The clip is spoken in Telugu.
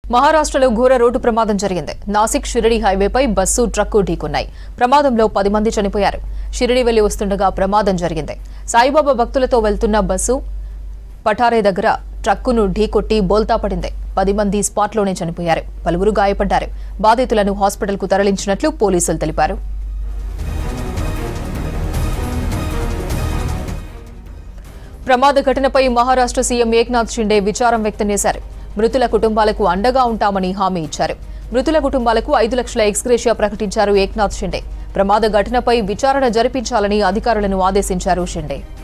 మహారాష్ట్రలో ఘోర రోడ్డు ప్రమాదం జరిగింది. నాసిక్ షిరిడి హైవేపై బస్సు ట్రక్కు ఢీకొన్నాయి. ప్రమాదంలో 10 మంది చనిపోయారు. షిరిడి వెళ్లి వస్తుండగా ప్రమాదం జరిగింది. సాయిబాబా భక్తులతో వెళ్తున్న బస్సు పఠారే దగ్గర ట్రక్కును ఢీకొట్టి బోల్తా పడింది. 10 మంది స్పాట్లోనే చనిపోయారు. పలువురు గాయపడ్డారు. బాధితులను హాస్పిటల్కు తరలించినట్లు పోలీసులు తెలిపారు. ప్రమాద ఘటనపై మహారాష్ట్ర సీఎం ఏక్నాథ్ షిండే విచారం వ్యక్తం చేశారు. మృతుల కుటుంబాలకు అండగా ఉంటామని హామీ ఇచ్చారు. మృతుల కుటుంబాలకు 5 లక్షల ఎక్స్గ్రేషియా ప్రకటించారు ఏక్నాథ్ షిండే. ప్రమాద ఘటనపై విచారణ జరిపించాలని అధికారులను ఆదేశించారు షిండే.